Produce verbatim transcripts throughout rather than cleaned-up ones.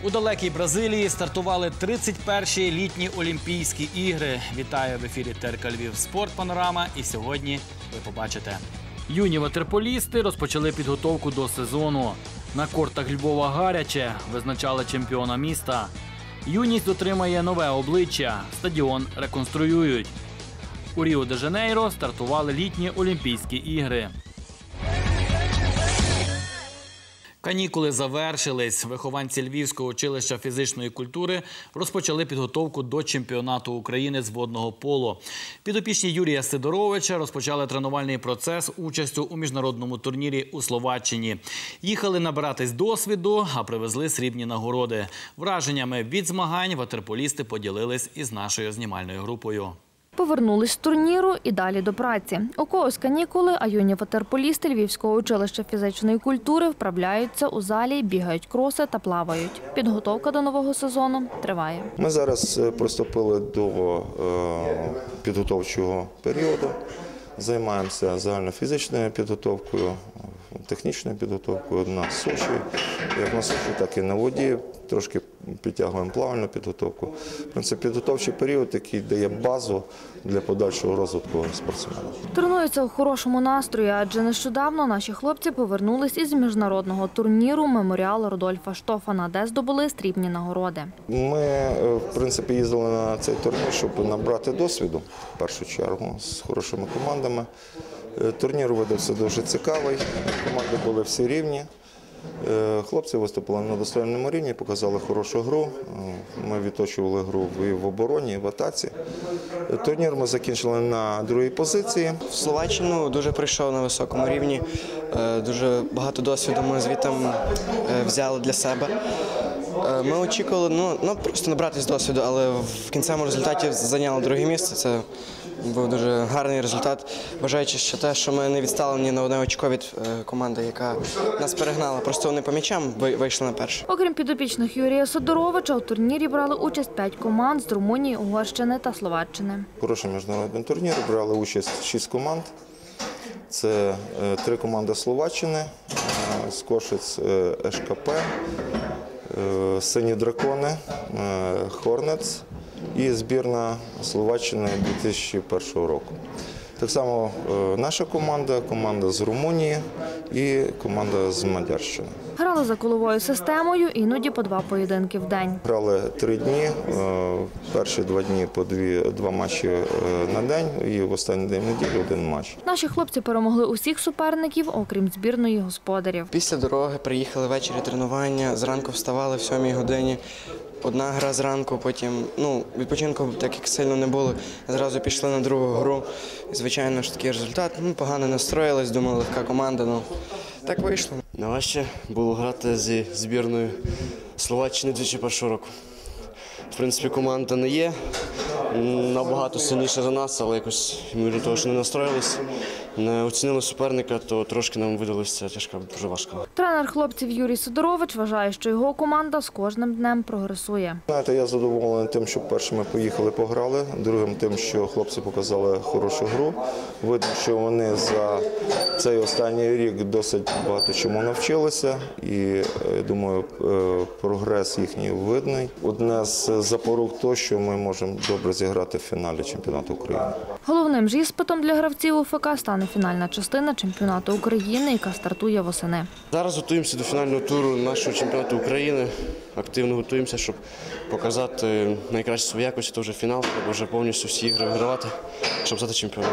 У далекій Бразилії стартували тридцять перші літні Олімпійські ігри. Вітаю в ефірі ТРК Львів «Спорт Панорама» і сьогодні ви побачите. Юні ватерполісти розпочали підготовку до сезону. На кортах Львова гаряче, визначали чемпіона міста. Юність отримає нове обличчя, стадіон реконструюють. У Ріо-де-Жанейро стартували літні Олімпійські ігри. Канікули завершились. Вихованці Львівського училища фізичної культури розпочали підготовку до чемпіонату України з водного поло. Підопічні Юрія Сидоровича розпочали тренувальний процес участю у міжнародному турнірі у Словаччині. Їхали набиратись досвіду, а привезли срібні нагороди. Враженнями від змагань ватерполісти поділились із нашою знімальною групою. Повернулись з турніру і далі до праці. У когось канікули, а юні ватерполісти Львівського училища фізичної культури вправляються у залі, бігають кроси та плавають. Підготовка до нового сезону триває. Ми зараз приступили до підготовчого періоду. Займаємося загальнофізичною підготовкою, технічною підготовкою на суші, як на суші, так і на воді. Трошки підтягуємо плавальну підготовку. В принципі, підготовчий період, який дає базу для подальшого розвитку спортсмена. Тренуються у хорошому настрої, адже нещодавно наші хлопці повернулись із міжнародного турніру «Меморіал Рудольфа Штофана», де здобули срібні нагороди. Ми, в принципі, їздили на цей турнір, щоб набрати досвіду, в першу чергу, з хорошими командами. Турнір видався дуже цікавий, команди були всі рівні. Хлопці виступили на достойному рівні, показали хорошу гру. Ми відточували гру і в обороні, і в атаці. Турнір ми закінчили на другій позиції. В Словаччину дуже прийшов на високому рівні. Дуже багато досвіду ми звідти взяли для себе. Ми очікували ну, ну, просто набратись досвіду, але в кінцевому результаті зайняли друге місце. Це був дуже гарний результат, вважаючи ще те, що ми не відстали ні на одне очко від команди, яка нас перегнала. Просто вони по м'ячам вийшли на перше. Окрім підопічних Юрія Сидоровича, у турнірі брали участь п'ять команд з Румунії, Угорщини та Словаччини. Хороший міжнародний турнір, брали участь шість команд. Це три команди Словаччини, Скошець, ЕШКП, Сині дракони, Хорнец і збірна Словаччини дві тисячі першого року. Так само наша команда, команда з Румунії і команда з Мадярщини. Грали за коловою системою, іноді по два поєдинки в день. Грали три дні, перші два дні по дві, два матчі на день і в останній день неділі один матч. Наші хлопці перемогли усіх суперників, окрім збірної господарів. Після дороги приїхали ввечері тренування, зранку вставали в сьомій годині. Одна гра зранку, потім ну, відпочинку так як сильно не було, зразу пішли на другу гру. І, звичайно ж такий результат, ну, погано настроїлись, думали, легка команда, ну так вийшло. Найважче було грати зі збірною Словаччини дві тисячі першого року. В принципі, команда не є набагато сильніша за нас, але якось ми до того, що не настроїлись, не оцінили суперника, то трошки нам видалося тяжко, дуже важко. Тренер хлопців Юрій Сидорович вважає, що його команда з кожним днем прогресує. Знаєте, я задоволений тим, що першим ми поїхали, пограли, другим тим, що хлопці показали хорошу гру. Видно, що вони за цей останній рік досить багато чому навчилися і, думаю, прогрес їхній видний. Одне з запорук того, що ми можемо добре зіграти в фіналі чемпіонату України. Головним ж іспитом для гравців УФК стане фінальна частина чемпіонату України, яка стартує восени. Зараз готуємося до фінального туру нашого чемпіонату України. Активно готуємося, щоб показати найкращі свої якості, то вже фінал, треба вже повністю всі ігри вигравати, щоб стати чемпіоном.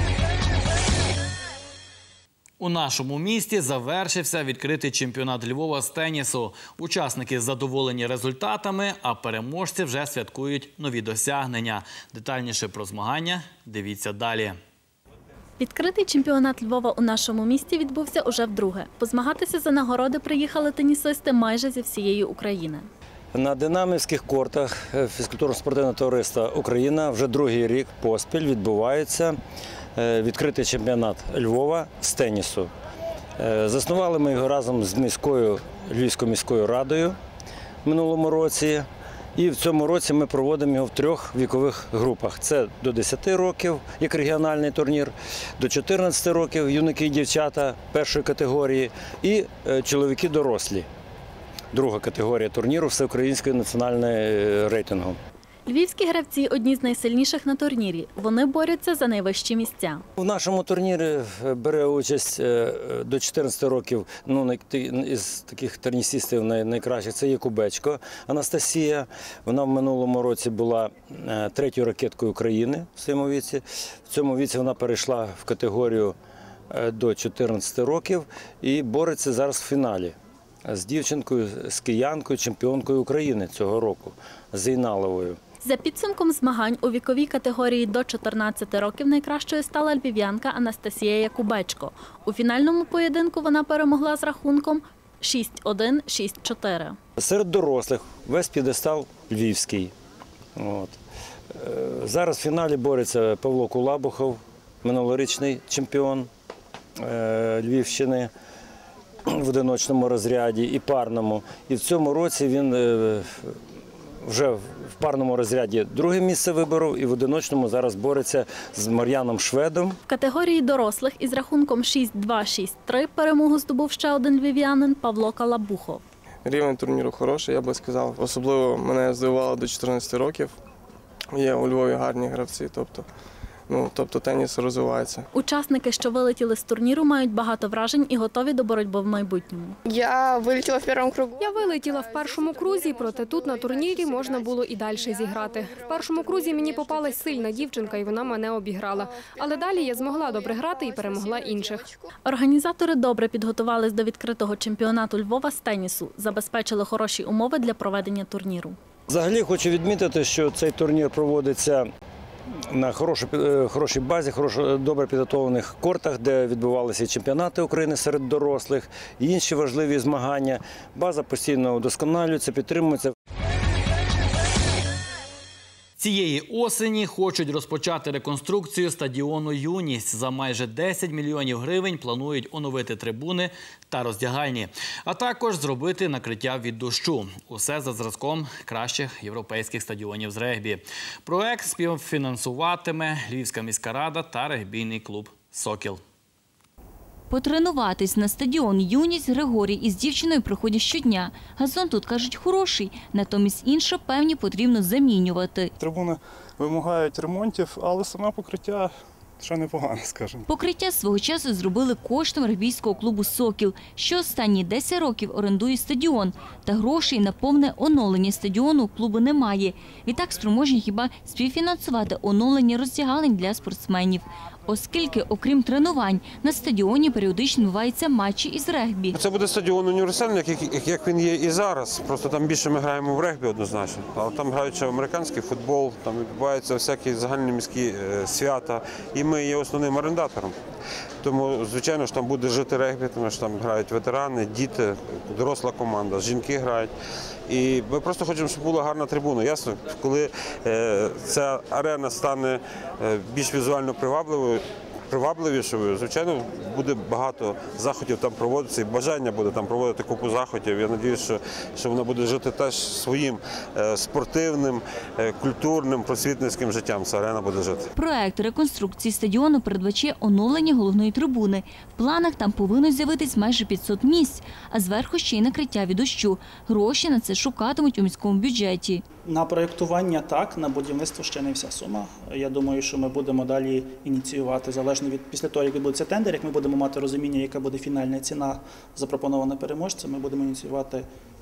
У нашому місті завершився відкритий чемпіонат Львова з тенісу. Учасники задоволені результатами, а переможці вже святкують нові досягнення. Детальніше про змагання дивіться далі. Відкритий чемпіонат Львова у нашому місті відбувся уже вдруге. Позмагатися за нагороди приїхали тенісисти майже зі всієї України. На динамівських кортах фізкультурно-спортивного товариства «Україна» вже другий рік поспіль відбувається відкритий чемпіонат Львова з тенісу. Заснували ми його разом з міською Львівською міською радою в минулому році. І в цьому році ми проводимо його в трьох вікових групах. Це до десяти років, як регіональний турнір, до чотирнадцяти років юнаки і дівчата першої категорії і чоловіки дорослі. друга категорія турніру всеукраїнської національної рейтингу. Львівські гравці – одні з найсильніших на турнірі. Вони борються за найвищі місця. В нашому турнірі бере участь до чотирнадцяти років, ну, із таких тенісистів найкращих, це є Кубечко Анастасія. Вона в минулому році була третьою ракеткою України в своєму віці. В цьому віці вона перейшла в категорію до чотирнадцяти років і бореться зараз в фіналі з дівчинкою, з киянкою, чемпіонкою України цього року, Зейналовою. За підсумком змагань у віковій категорії до чотирнадцяти років найкращою стала львів'янка Анастасія Якубечко. У фінальному поєдинку вона перемогла з рахунком шість один - шість чотири. Серед дорослих весь п'єдестал львівський. От. Зараз в фіналі бореться Павло Кулабухов, минулорічний чемпіон Львівщини в одиночному розряді і парному. І в цьому році він вже в парному розряді друге місце виборов і в одиночному зараз бореться з Мар'яном Шведом. В категорії дорослих із рахунком шість два - шість три перемогу здобув ще один львів'янин Павло Калабухов. Рівень турніру хороший, я би сказав. Особливо мене здивувало до чотирнадцяти років. Є у Львові гарні гравці, тобто, ну, тобто теніс розвивається. Учасники, що вилетіли з турніру, мають багато вражень і готові до боротьби в майбутньому. Я вилетіла в першому кругу. Я вилетіла в першому крузі, проте тут на турнірі можна було і далі зіграти. В першому крузі мені попалась сильна дівчинка, і вона мене обіграла. Але далі я змогла добре грати і перемогла інших. Організатори добре підготувались до відкритого чемпіонату Львова з тенісу, забезпечили хороші умови для проведення турніру. Взагалі хочу відмітити, що цей турнір проводиться на хорошій, хорошій базі, хорошо, добре підготовлених кортах, де відбувалися чемпіонати України серед дорослих і інші важливі змагання. База постійно удосконалюється, підтримується. Цієї осені хочуть розпочати реконструкцію стадіону «Юність». За майже десять мільйонів гривень планують оновити трибуни та роздягальні, а також зробити накриття від дощу. Усе за зразком кращих європейських стадіонів з регбі. Проект співфінансуватиме Львівська міська рада та регбійний клуб «Сокіл». Потренуватись на стадіон «Юність» Григорій із дівчиною приходять щодня. Газон тут, кажуть, хороший, натомість інше, певні, потрібно замінювати. Трибуни вимагають ремонтів, але саме покриття ще непогане, скажімо. Покриття свого часу зробили коштом регбійського клубу «Сокіл», що останні десять років орендує стадіон. Та грошей на повне оновлення стадіону у клубу немає. Відтак спроможні хіба співфінансувати оновлення роздягалень для спортсменів. Оскільки, окрім тренувань, на стадіоні періодично відбуваються матчі із регбі. Це буде стадіон універсальний, як, як він є і зараз. Просто там більше ми граємо в регбі однозначно. Але там грають ще американський футбол, там відбуваються всякі загальноміські свята. І ми є основним орендатором. Тому, звичайно ж, там буде жити регбі, тому що там грають ветерани, діти, доросла команда, жінки грають. І ми просто хочемо, щоб була гарна трибуна. Ясно, коли е, ця арена стане е, більш візуально привабливою, привабливішою, звичайно, буде багато заходів там проводитися, і бажання буде там проводити купу заходів. Я сподіваюся, що, що вона буде жити теж своїм е, спортивним, е, культурним, просвітницьким життям. Ця арена буде жити. Проект реконструкції стадіону передбачає оновлення головної трибуни. В планах там повинно з'явитись майже п'ятсот місць, а зверху ще й накриття від дощу. Гроші на це шукатимуть у міському бюджеті. На проєктування так, на будівництво ще не вся сума. Я думаю, що ми будемо далі ініціювати, залежно від після того, як відбудеться тендер, як ми будемо мати розуміння, яка буде фінальна ціна запропонована переможцем, ми будемо ініціювати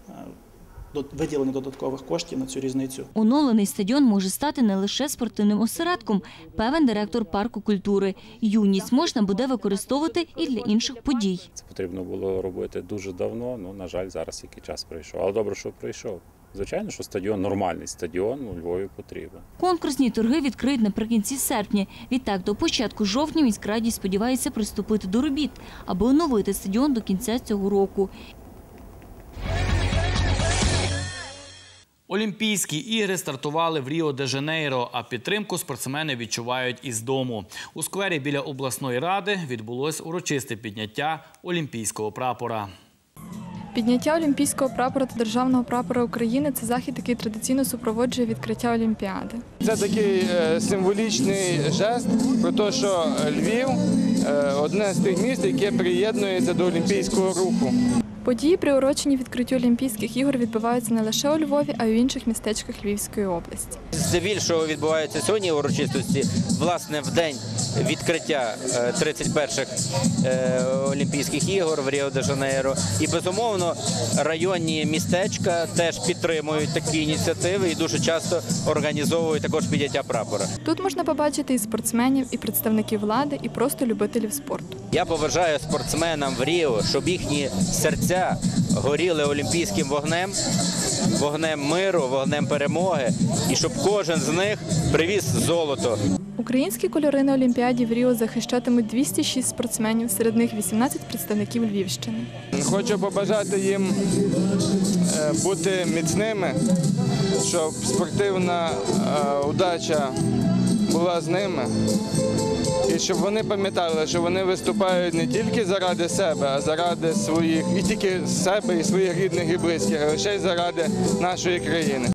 виділення додаткових коштів на цю різницю. Оновлений стадіон може стати не лише спортивним осередком, певен директор парку культури. «Юність» можна буде використовувати і для інших подій. Це потрібно було робити дуже давно, ну, на жаль, зараз який час прийшов. Але добре, що прийшов. Звичайно, що стадіон, нормальний стадіон у Львові потрібен. Конкурсні торги відкриють наприкінці серпня. Відтак, до початку жовтня міськраді сподівається приступити до робіт, аби оновити стадіон до кінця цього року. Олімпійські ігри стартували в Ріо-де-Жанейро, а підтримку спортсмени відчувають із дому. У сквері біля обласної ради відбулось урочисте підняття олімпійського прапора. Підняття олімпійського прапора та державного прапора України – це захід, який традиційно супроводжує відкриття Олімпіади. Це такий символічний жест про те, що Львів – одне з тих міст, яке приєднується до олімпійського руху. Події, приурочені відкриттю Олімпійських ігор, відбуваються не лише у Львові, а й у інших містечках Львівської області. Здебільшого відбуваються сьогодні урочистості, власне, в день відкриття тридцять перших Олімпійських ігор в Ріо-де-Жанейро. І, безумовно, районні містечка теж підтримують такі ініціативи і дуже часто організовують також підняття прапора. Тут можна побачити і спортсменів, і представників влади, і просто любителів спорту. Я побажаю спортсменам в Ріо, щоб їхні серця горіли олімпійським вогнем, вогнем миру, вогнем перемоги, і щоб кожен з них привіз золото. Українські кольори на Олімпіаді в Ріо захищатимуть двісті шість спортсменів, серед них вісімнадцять представників Львівщини. Хочу побажати їм бути міцними, щоб спортивна удача була з ними. І щоб вони пам'ятали, що вони виступають не тільки заради себе, а заради своїх, і тільки себе, і своїх рідних і близьких, а лише й заради нашої країни.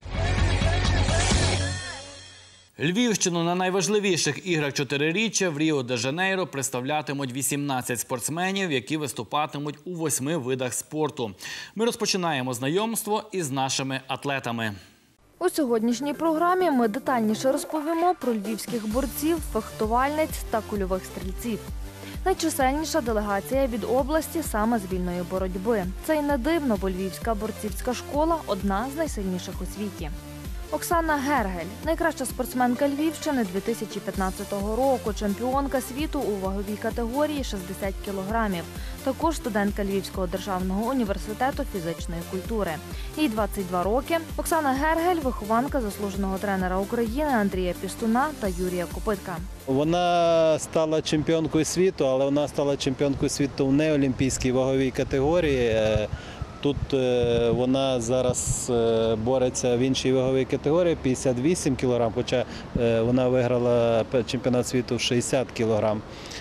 Львівщину на найважливіших іграх чотириріччя в Ріо-де-Жанейро представлятимуть вісімнадцять спортсменів, які виступатимуть у восьми видах спорту. Ми розпочинаємо знайомство із нашими атлетами. У сьогоднішній програмі ми детальніше розповімо про львівських борців, фехтувальниць та кульових стрільців. Найчисельніша делегація від області саме з вільної боротьби. Це й не дивно, бо львівська борцівська школа – одна з найсильніших у світі. Оксана Гергель – найкраща спортсменка Львівщини дві тисячі п'ятнадцятого року, чемпіонка світу у ваговій категорії шістдесят кілограмів. Також студентка Львівського державного університету фізичної культури. Їй двадцять два роки. Оксана Гергель – вихованка заслуженого тренера України Андрія Пістуна та Юрія Копитка. Вона стала чемпіонкою світу, але вона стала чемпіонкою світу в неолімпійській ваговій категорії. Тут вона зараз бореться в іншій ваговій категорії – п'ятдесят вісім кілограм, хоча вона виграла чемпіонат світу в шістдесят кілограм.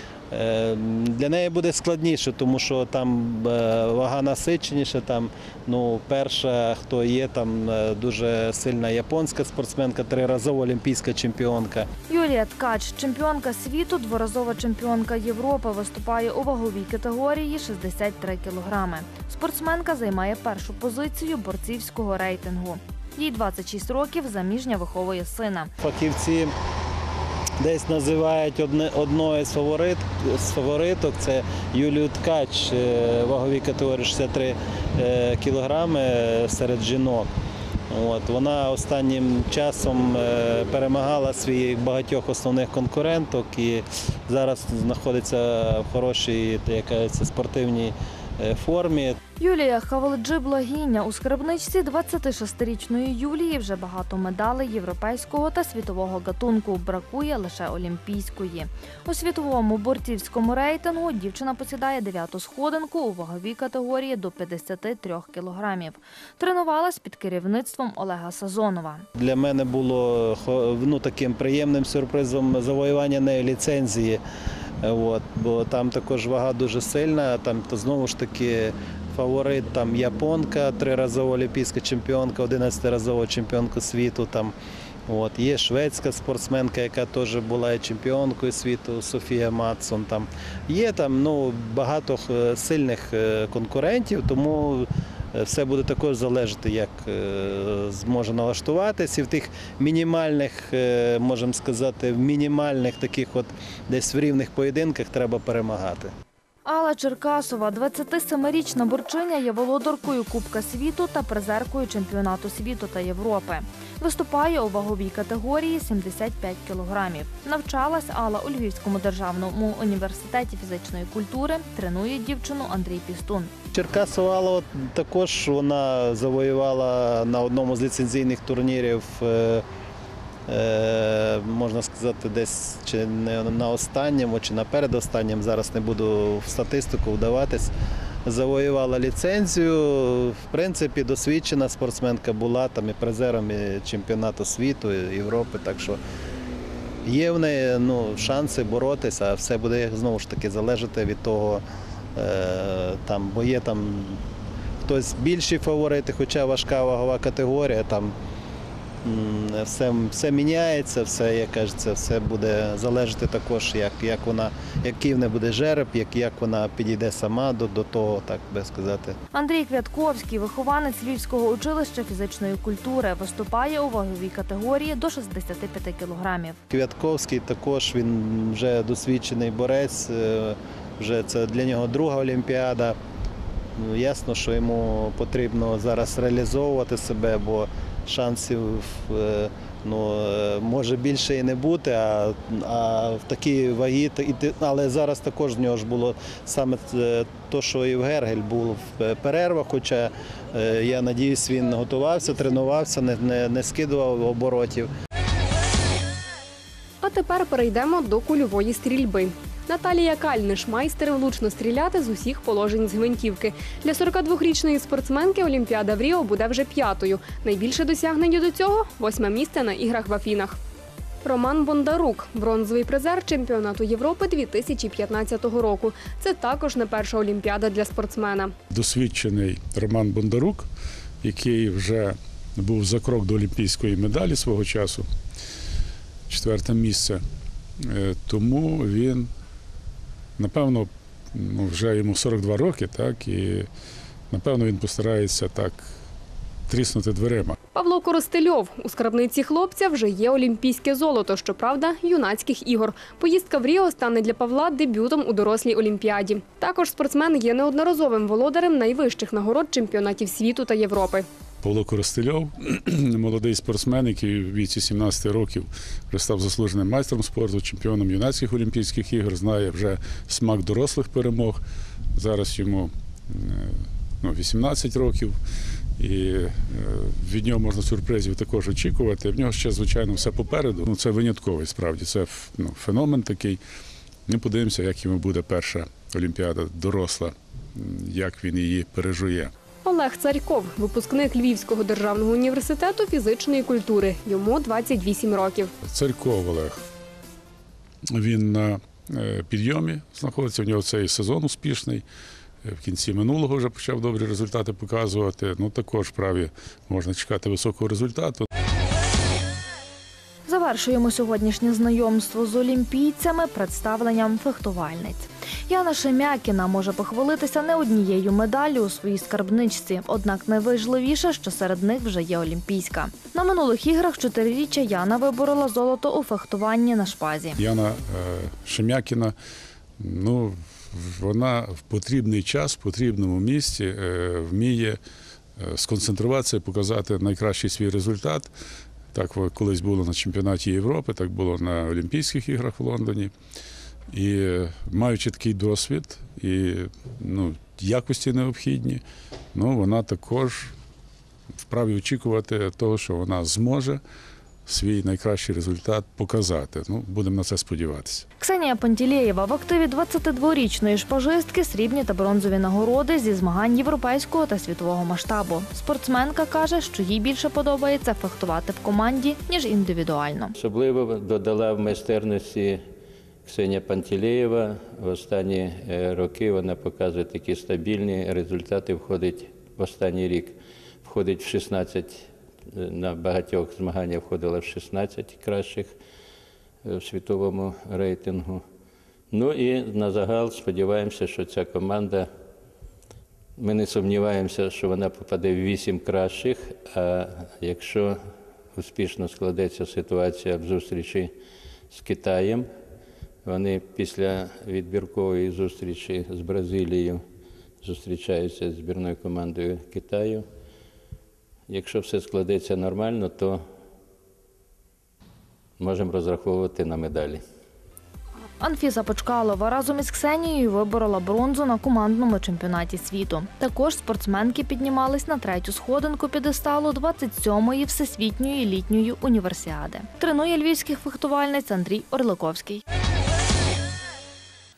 Для неї буде складніше, тому що там вага насиченіша, там, ну, перша, хто є, там дуже сильна японська спортсменка, триразова олімпійська чемпіонка. Юлія Ткач – чемпіонка світу, дворазова чемпіонка Європи, виступає у ваговій категорії шістдесят три кілограми. Спортсменка займає першу позицію борцівського рейтингу. Їй двадцять шість років, заміжня, виховує сина. Фахівці десь називають одне, одною з, фаворит, з фавориток, це Юлію Ткач, ваговій категорії шістдесят три кілограми серед жінок. От, вона останнім часом перемагала своїх багатьох основних конкуренток і зараз знаходиться в хорошій, якась, спортивній формі. Юлія Хавалджи-Благіня. У скарбничці двадцятишестирічної Юлії вже багато медалей європейського та світового гатунку. Бракує лише олімпійської. У світовому борцівському рейтингу дівчина посідає дев'яту сходинку у ваговій категорії до п'ятдесят три кілограмів. Тренувалась під керівництвом Олега Сазонова. Для мене було, ну, таким приємним сюрпризом завоювання неї ліцензії. От, бо там також вага дуже сильна, там то знову ж таки фаворит там японка, триразова олімпійська чемпіонка, одинадцятиразова чемпіонка світу. Там, от, є шведська спортсменка, яка теж була чемпіонкою світу, Софія Матсон. Там. Є там, ну, багато сильних конкурентів, тому все буде також залежати, як зможе налаштуватися. І в тих мінімальних, можемо сказати, в мінімальних таких от десь в рівних поєдинках треба перемагати. Алла Черкасова, двадцятисемирічна борчиня, є володаркою Кубка світу та призеркою чемпіонату світу та Європи. Виступає у ваговій категорії сімдесят п'ять кілограмів. Навчалась Алла у Львівському державному університеті фізичної культури. Тренує дівчину Андрій Пістун. Черкасова Алла також вона завоювала на одному з ліцензійних турнірів, можна сказати, десь чи не на останньому, чи на передостанньому, зараз не буду в статистику вдаватись, завоювала ліцензію. В принципі, досвідчена спортсменка була там і призером і чемпіонату світу, і Європи, так що є в неї, ну, шанси боротися, а все буде знову ж таки залежати від того, там, бо є там хтось більші фаворити, хоча важка вагова категорія, там все, все міняється, все, як кажеться, все буде залежати також, як, як вона, який в неї буде жереб, як, як вона підійде сама до, до того, так би сказати. Андрій Квятковський, вихованець Львівського училища фізичної культури, виступає у ваговій категорії до шістдесяти п'яти кілограмів. Квятковський також, він вже досвідчений борець, вже це для нього друга олімпіада. Ясно, що йому потрібно зараз реалізовувати себе, бо шансів ну, може більше і не бути, а, а в такій вагі, але зараз також в нього ж було саме те, що і в Гергель був в перервах, хоча я надіюсь, він готувався, тренувався, не, не, не скидував оборотів. А тепер перейдемо до кульової стрільби. Наталія Кальниш – майстер влучно стріляти з усіх положень з гвинтівки. Для сорокадвохрічної спортсменки Олімпіада в Ріо буде вже п'ятою. Найбільше досягнення до цього – восьме місце на іграх в Афінах. Роман Бондарук – бронзовий призер чемпіонату Європи дві тисячі п'ятнадцятого року. Це також не перша Олімпіада для спортсмена. Досвідчений Роман Бондарук, який вже був за крок до олімпійської медалі свого часу, четверте місце, тому він, напевно, ну, вже йому сорок два роки, так, і, напевно, він постарається так тріснути дверима. Павло Коростельов. У скарбниці хлопця вже є олімпійське золото, щоправда, юнацьких ігор. Поїздка в Ріо стане для Павла дебютом у дорослій олімпіаді. Також спортсмен є неодноразовим володарем найвищих нагород чемпіонатів світу та Європи. Павло Коростельов – молодий спортсмен, який у віці сімнадцяти років вже став заслуженим майстром спорту, чемпіоном юнацьких олімпійських ігор, знає вже смак дорослих перемог. Зараз йому ну, вісімнадцять років, і від нього можна сюрпризів також очікувати. В нього ще, звичайно, все попереду. Ну, це винятковий, справді, це ну, феномен такий. Ми подивимося, як йому буде перша олімпіада доросла, як він її пережує. Олег Царьков – випускник Львівського державного університету фізичної культури. Йому двадцять вісім років. Царьков Олег. Він на підйомі знаходиться, в нього цей сезон успішний. В кінці минулого вже почав добрі результати показувати. Ну, також, вправі, можна чекати високого результату. Завершуємо сьогоднішнє знайомство з олімпійцями представленням фехтувальниць. Яна Шем'якіна може похвалитися не однією медаллю у своїй скарбничці, однак найважливіше, що серед них вже є олімпійська. На минулих іграх чотириріччя Яна виборола золото у фехтуванні на шпазі. Яна Шем'якіна, ну, вона в потрібний час, в потрібному місці вміє сконцентруватися і показати найкращий свій результат. Так колись було на чемпіонаті Європи, так було на Олімпійських іграх в Лондоні. І маючи такий досвід і ну, якості необхідні, ну, вона також вправі очікувати того, що вона зможе свій найкращий результат показати. Ну, будемо на це сподіватися. Ксенія Пантілеєва в активі двадцятидворічної шпажистки срібні та бронзові нагороди зі змагань європейського та світового масштабу. Спортсменка каже, що їй більше подобається фехтувати в команді, ніж індивідуально. Особливо додала в майстерності Ксенія Пантілеєва. В останні роки вона показує такі стабільні результати, входить в останній рік, входить в шістнадцять, на багатьох змаганнях входила в шістнадцять кращих в світовому рейтингу. Ну і на загал сподіваємося, що ця команда, ми не сумніваємося, що вона попаде в вісім кращих, а якщо успішно складеться ситуація в зустрічі з Китаєм, вони після відбіркової зустрічі з Бразилією зустрічаються з збірною командою Китаю. Якщо все складеться нормально, то можемо розраховувати на медалі. Анфіса Почкалова разом із Ксенією виборола бронзу на командному чемпіонаті світу. Також спортсменки піднімались на третю сходинку п'єдесталу двадцять сьомої Всесвітньої літньої універсіади. Тренує львівських фехтувальниць Андрій Орликовський.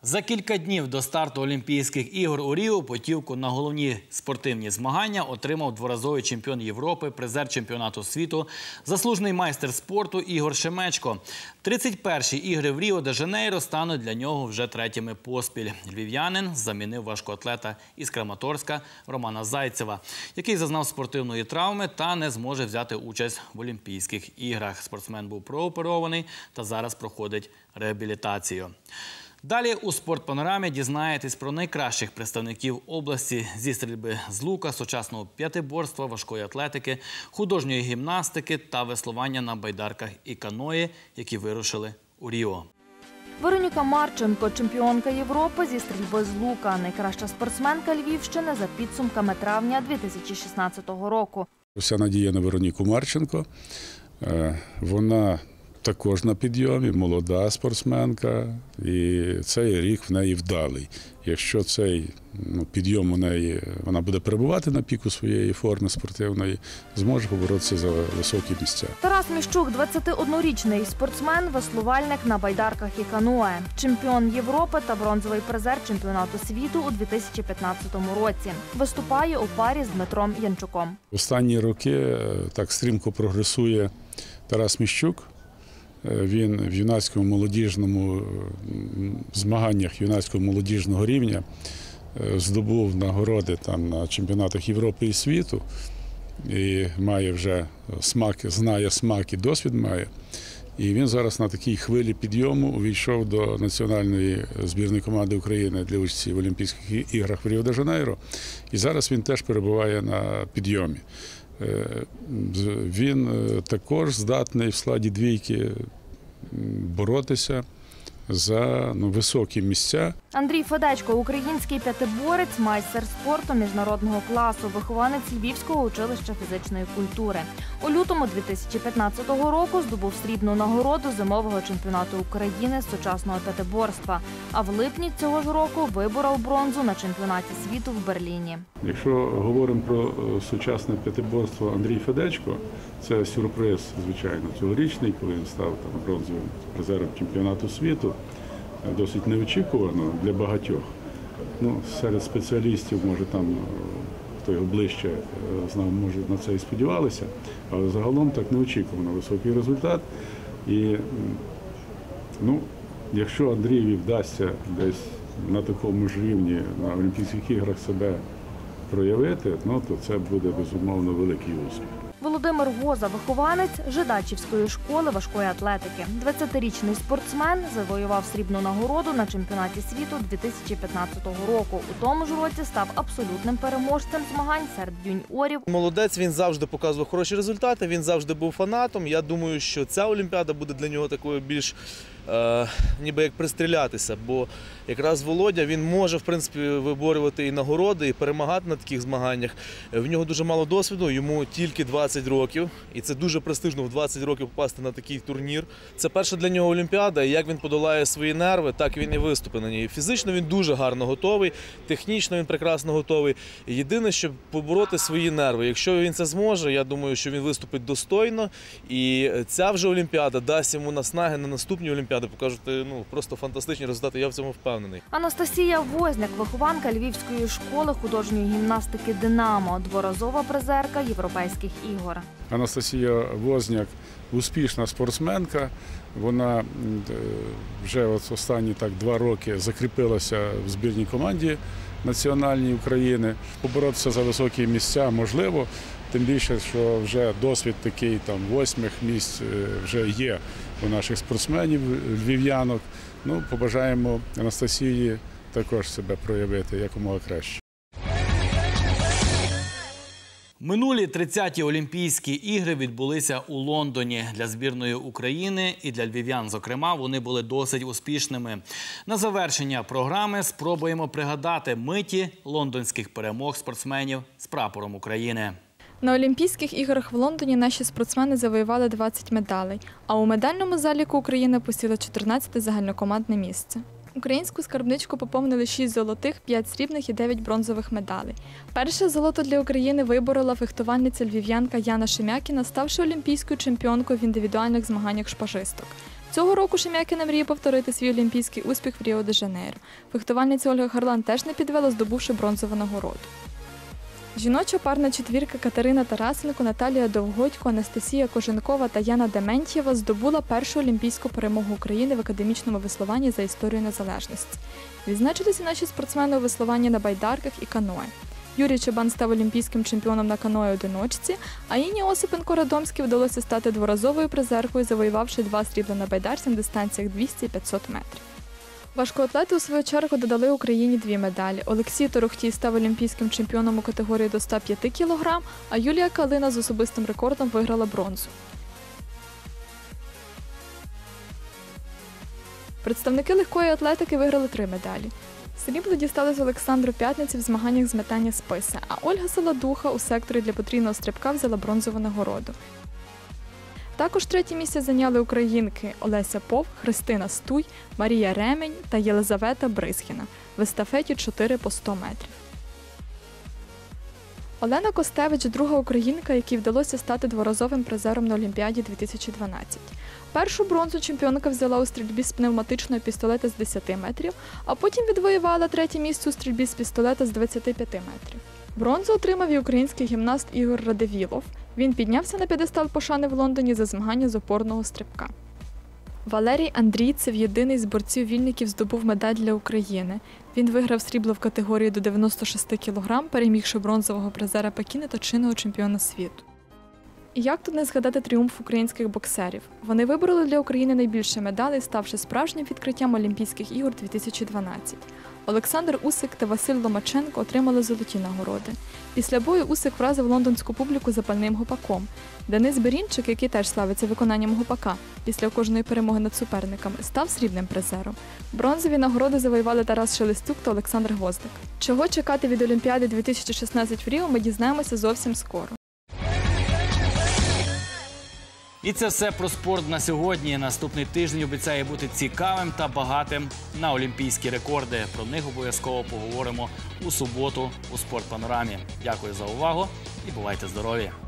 За кілька днів до старту Олімпійських ігор у Ріо путівку на головні спортивні змагання отримав дворазовий чемпіон Європи, призер чемпіонату світу, заслужений майстер спорту Ігор Шемечко. тридцять перші ігри в Ріо-де-Жанейро стануть для нього вже третіми поспіль. Львів'янин замінив важкоатлета із Краматорська Романа Зайцева, який зазнав спортивної травми та не зможе взяти участь в Олімпійських іграх. Спортсмен був прооперований та зараз проходить реабілітацію. Далі у «Спортпанорамі» дізнаєтесь про найкращих представників області зі стрільби з лука, сучасного п'ятиборства, важкої атлетики, художньої гімнастики та веслування на байдарках і каної, які вирушили у Ріо. Вероніка Марченко – чемпіонка Європи зі стрільби з лука, найкраща спортсменка Львівщини за підсумками травня дві тисячі шістнадцятого року. Вся надія на Вероніку Марченко. Вона також на підйомі, молода спортсменка, і цей рік в неї вдалий. Якщо цей ну, підйом у неї, вона буде перебувати на піку своєї форми спортивної, зможе поборотися за високі місця. Тарас Міщук – двадцятиоднорічний спортсмен, веслувальник на байдарках і каное, чемпіон Європи та бронзовий призер чемпіонату світу у дві тисячі п'ятнадцятому році. Виступає у парі з Дмитром Янчуком. Останні роки так стрімко прогресує Тарас Міщук. Він в юнацькому молодіжному змаганнях юнацького молодіжного рівня здобув нагороди там на чемпіонатах Європи і світу і має вже смак, знає смак і досвід має. І він зараз на такій хвилі підйому увійшов до національної збірної команди України для участі в Олімпійських іграх в Ріо-де-Жанейро. І зараз він теж перебуває на підйомі. Він також здатний в складі двійки боротися за ну, високі місця. Андрій Федечко – український п'ятиборець, майстер спорту міжнародного класу, вихованець Львівського училища фізичної культури. У лютому дві тисячі п'ятнадцятого року здобув срібну нагороду зимового чемпіонату України з сучасного п'ятиборства, а в липні цього ж року виборов бронзу на чемпіонаті світу в Берліні. Якщо говоримо про сучасне п'ятиборство Андрій Федечко, це сюрприз, звичайно, цьогорічний, коли він став там бронзовим призером чемпіонату світу. Досить неочікувано для багатьох. Ну, серед спеціалістів, може, там, хто його ближче знав, може, на це і сподівалися, але загалом так неочікувано високий результат. І, ну, якщо Андрієві вдасться десь на такому ж рівні на Олімпійських іграх себе проявити, ну, то це буде, безумовно, великий успіх. Володимир Гоза – вихованець Жидачівської школи важкої атлетики. двадцятирічний спортсмен завоював срібну нагороду на чемпіонаті світу дві тисячі п'ятнадцятого року. У тому ж році став абсолютним переможцем змагань серед юніорів. Молодець, він завжди показував хороші результати, він завжди був фанатом. Я думаю, що ця Олімпіада буде для нього такою більш Е, ніби як пристрілятися, бо якраз Володя, він може, в принципі, виборювати і нагороди, і перемагати на таких змаганнях. В нього дуже мало досвіду, йому тільки двадцять років, і це дуже престижно в двадцять років попасти на такий турнір. Це перша для нього Олімпіада, і як він подолає свої нерви, так він і виступить на ній. Фізично він дуже гарно готовий, технічно він прекрасно готовий. Єдине, щоб побороти свої нерви. Якщо він це зможе, я думаю, що він виступить достойно, і ця вже Олімпіада дасть йому наснаги на наступні Олімпіади. Покажуть ну, просто фантастичні результати, я в цьому впевнений. Анастасія Возняк – вихованка Львівської школи художньої гімнастики «Динамо», дворазова призерка Європейських ігор. Анастасія Возняк – успішна спортсменка. Вона вже от останні так, два роки закріпилася в збірній команді національній України. Поборотися за високі місця можливо, тим більше, що вже досвід такий там восьмих місць вже є у наших спортсменів, львів'янок. Ну, побажаємо Анастасії також себе проявити якомога краще. Минулі тридцяті Олімпійські ігри відбулися у Лондоні. Для збірної України і для львів'ян, зокрема, вони були досить успішними. На завершення програми спробуємо пригадати миті лондонських перемог спортсменів з прапором України. На Олімпійських іграх в Лондоні наші спортсмени завоювали двадцять медалей, а у медальному заліку України посіла чотирнадцяте загальнокомандне місце. Українську скарбничку поповнили шість золотих, п'ять срібних і дев'ять бронзових медалей. Перше золото для України виборола фехтувальниця львів'янка Яна Шемякіна, ставши олімпійською чемпіонкою в індивідуальних змаганнях шпажисток. Цього року Шем'якіна мріє повторити свій олімпійський успіх в Ріо-де-Жанейро. Фехтувальниця Ольга Харлан теж не підвела, здобувши бронзову нагороду. Жіноча парна четвірка Катерина Тарасенко, Наталія Довгодько, Анастасія Коженкова та Яна Дементьєва здобула першу олімпійську перемогу України в академічному веслуванні за історію незалежності. Відзначилися наші спортсмени у веслуванні на байдарках і каное. Юрій Чабан став олімпійським чемпіоном на каное-одиночці, а Інні Осипенко-Радомській вдалося стати дворазовою призеркою, завоювавши два срібла на байдарці на дистанціях двісті і п'ятсот метрів. Важкоатлети у свою чергу додали Україні дві медалі. Олексій Торохтій став олімпійським чемпіоном у категорії до ста п'яти кілограм, а Юлія Калина з особистим рекордом виграла бронзу. Представники легкої атлетики виграли три медалі. Срібло дісталось Олександру П'ятниці в змаганнях з метання списа, а Ольга Солодуха у секторі для потрійного стрибка взяла бронзову нагороду. Також третє місце зайняли українки Олеся Пов, Христина Стуй, Марія Ремень та Єлизавета Брисхіна в естафеті чотири по сто метрів. Олена Костевич – друга українка, якій вдалося стати дворазовим призером на Олімпіаді дві тисячі дванадцять. Першу бронзу чемпіонка взяла у стрільбі з пневматичного пістолета з десяти метрів, а потім відвоювала третє місце у стрільбі з пістолета з двадцяти п'яти метрів. Бронзу отримав і український гімнаст Ігор Радивілов. Він піднявся на п'єдестал пошани в Лондоні за змагання з опорного стрибка. Валерій Андрійцев, єдиний з борців-вільників, здобув медаль для України. Він виграв срібло в категорії до дев'яноста шести кілограм, перемігши бронзового призера Пекіна та чинного чемпіона світу. І як тут не згадати тріумф українських боксерів? Вони вибороли для України найбільше медалей, ставши справжнім відкриттям Олімпійських ігор дві тисячі дванадцять. Олександр Усик та Василь Ломаченко отримали золоті нагороди. Після бою Усик вразив лондонську публіку запальним гупаком. Денис Берінчик, який теж славиться виконанням гупака, після кожної перемоги над суперниками, став срібним призером. Бронзові нагороди завоювали Тарас Шелестюк та Олександр Гвоздик. Чого чекати від Олімпіади дві тисячі шістнадцять в Ріо, ми дізнаємося зовсім скоро. І це все про спорт на сьогодні. Наступний тиждень обіцяє бути цікавим та багатим на олімпійські рекорди. Про них обов'язково поговоримо у суботу у «Спортпанорамі». Дякую за увагу і бувайте здорові!